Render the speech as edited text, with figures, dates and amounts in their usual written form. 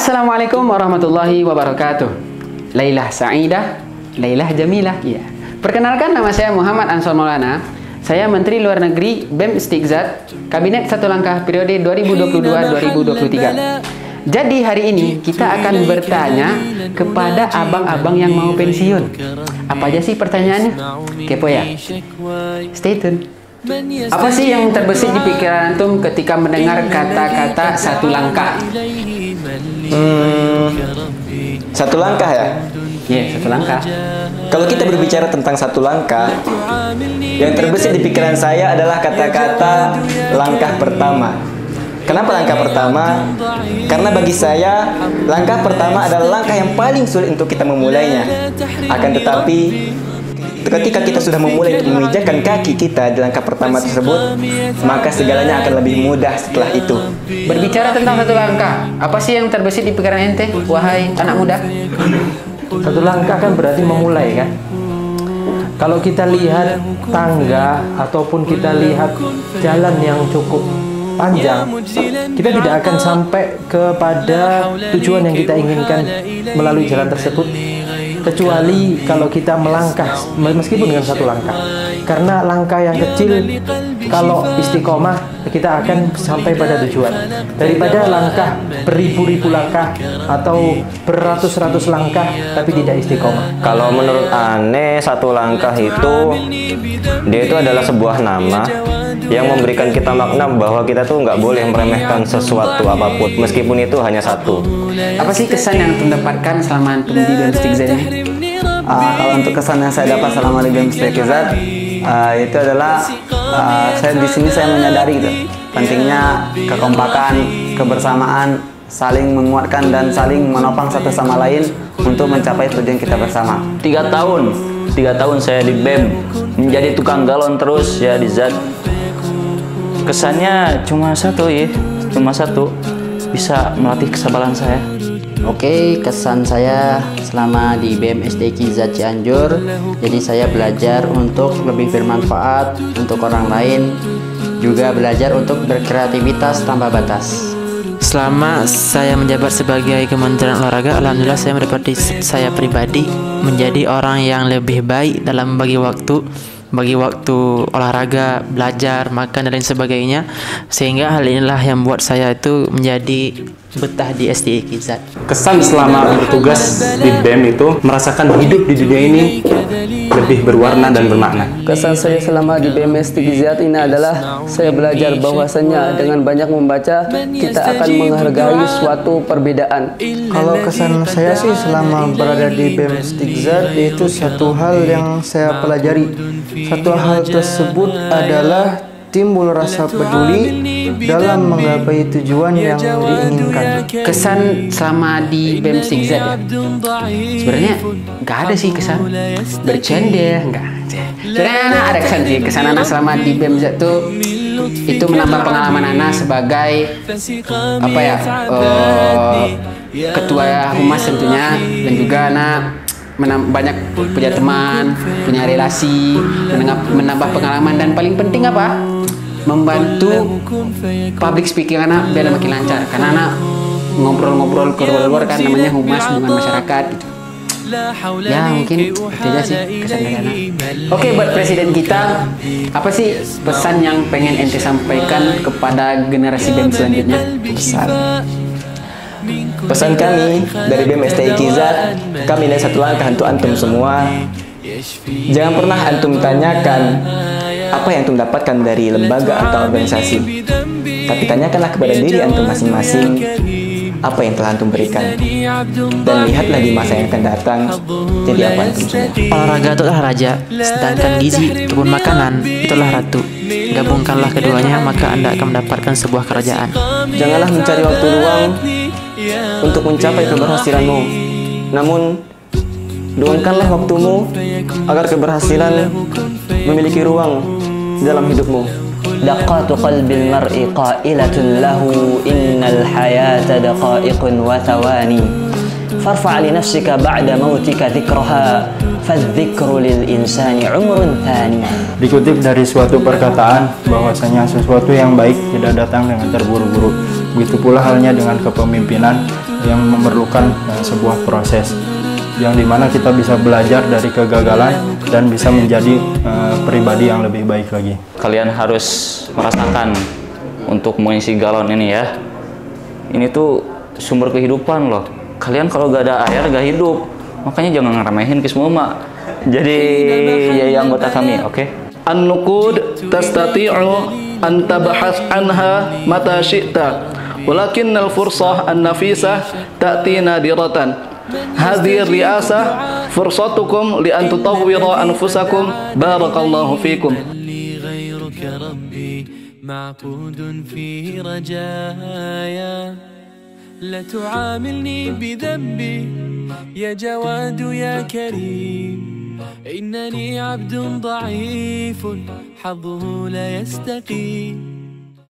Assalamualaikum warahmatullahi wabarakatuh. Lailah Sa'idah, Lailah Jamilah. Ya. Perkenalkan, nama saya Muhammad Ansor Maulana. Saya Menteri Luar Negeri BEM Istiqzat, Kabinet Satu Langkah periode 2022-2023. Jadi hari ini kita akan bertanya kepada abang-abang yang mau pensiun. Apa aja sih pertanyaannya? Kepo ya? Stay tune. Apa sih yang terbesit di pikiran antum ketika mendengar kata-kata satu langkah? Satu langkah ya? Iya, satu langkah. Kalau kita berbicara tentang satu langkah, yang terbesit di pikiran saya adalah kata-kata langkah pertama. Kenapa langkah pertama? Karena bagi saya, langkah pertama adalah langkah yang paling sulit untuk kita memulainya. Akan tetapi, ketika kita sudah memulai untuk memijakkan kaki kita di langkah pertama tersebut, maka segalanya akan lebih mudah setelah itu. Berbicara tentang satu langkah, apa sih yang terbesit di pikiran ente, wahai anak muda? Satu langkah kan berarti memulai kan. Kalau kita lihat tangga ataupun kita lihat jalan yang cukup panjang, kita tidak akan sampai kepada tujuan yang kita inginkan melalui jalan tersebut, kecuali kalau kita melangkah meskipun dengan satu langkah. Karena langkah yang kecil, kalau istiqomah, kita akan sampai pada tujuan. Daripada langkah beribu-ribu langkah atau beratus-ratus langkah tapi tidak istiqomah. Kalau menurut aneh, satu langkah itu dia itu adalah sebuah nama yang memberikan kita makna bahwa kita tuh nggak boleh meremehkan sesuatu apapun meskipun itu hanya satu. Apa sih kesan yang antum dapatkan selama antum di BEM Istiqzat ini? Kalau untuk kesan yang saya dapat selama di BEM Istiqzat, itu adalah saya di sini saya menyadari gitu, pentingnya kekompakan, kebersamaan, saling menguatkan dan saling menopang satu sama lain untuk mencapai tujuan kita bersama. 3 tahun saya di BEM menjadi tukang galon terus ya di Zat. Kesannya cuma satu, bisa melatih kesabaran saya. Oke, kesan saya selama di BEM Istiqzat Cianjur, jadi saya belajar untuk lebih bermanfaat untuk orang lain, juga belajar untuk berkreativitas tanpa batas. Selama saya menjabat sebagai Kementerian Olahraga, alhamdulillah saya pribadi menjadi orang yang lebih baik dalam bagi waktu olahraga, belajar, makan dan lain sebagainya, sehingga hal inilah yang membuat saya itu menjadi betah di Istiqzat. Kesan selama bertugas di BEM itu merasakan hidup di dunia ini lebih berwarna dan bermakna. Kesan saya selama di BEM Istiqzat ini adalah saya belajar bahwasanya dengan banyak membaca kita akan menghargai suatu perbedaan. Kalau kesan saya sih selama berada di BEM Istiqzat, yaitu satu hal yang saya pelajari. Satu hal tersebut adalah timbul rasa peduli dalam menggapai tujuan yang diinginkan. Kesan selama di BEM Istiqzat ya? Sebenarnya nggak ada sih kesan. Bercanda nggak. Sebenarnya ada kesan sih. Kesan anak selama di BEM Istiqzat tuh itu menambah pengalaman anak sebagai ketua humas tentunya, dan juga anak banyak punya teman, punya relasi, menambah pengalaman, dan paling penting apa? Membantu public speaking anak biar makin lancar, karena anak ngobrol-ngobrol ke luar kan, namanya humas hubungan masyarakat gitu. Ya mungkin itu aja sih kesan dari anak. Oke, buat presiden kita, apa sih pesan yang pengen ente sampaikan kepada generasi BEM selanjutnya? Pesan kami dari BEM Istiqzat, kami dari satu langkah untuk antum semua. Jangan pernah antum tanyakan apa yang antum dapatkan dari lembaga atau organisasi, tapi tanyakanlah kepada diri antum masing-masing apa yang telah antum berikan, dan lihatlah di masa yang akan datang jadi apa antum semua. Olahraga itulah raja, sedangkan gizi ataupun makanan itulah ratu. Gabungkanlah keduanya, maka Anda akan mendapatkan sebuah kerajaan. Janganlah mencari waktu luang untuk mencapai keberhasilanmu, namun luangkanlah waktumu agar keberhasilan memiliki ruang dalam hidupmu. Daqatu qalbil mar'i qailatun lahu innal hayata daqaiqun wa thawani farfa' li nafsika ba'da mautika dhikraha fadzikru lil insani umrun thani. Dikutip dari suatu perkataan bahwasanya sesuatu yang baik tidak datang dengan terburu-buru. Begitu pula halnya dengan kepemimpinan yang memerlukan sebuah proses, yang dimana kita bisa belajar dari kegagalan dan bisa menjadi pribadi yang lebih baik lagi. Kalian harus merasakan untuk mengisi galon ini ya. Ini tuh sumber kehidupan loh. Kalian kalau gak ada air gak hidup. Makanya jangan ngeremehin ke semua mak. Jadi ya anggota kami, oke? An-nuqud tastati'u an tabhas anha mata syi'ta, walakinnal fursah an-nafisah ta'ti nadiratan. Hadhihi ri'asah fursatukum li an tutawwira anfusakum. Barakallahu fikum. معقود في رجايا لا تعاملني بذنبي يا جواد يا كريم إنني عبد ضعيف حظه لا يستقيم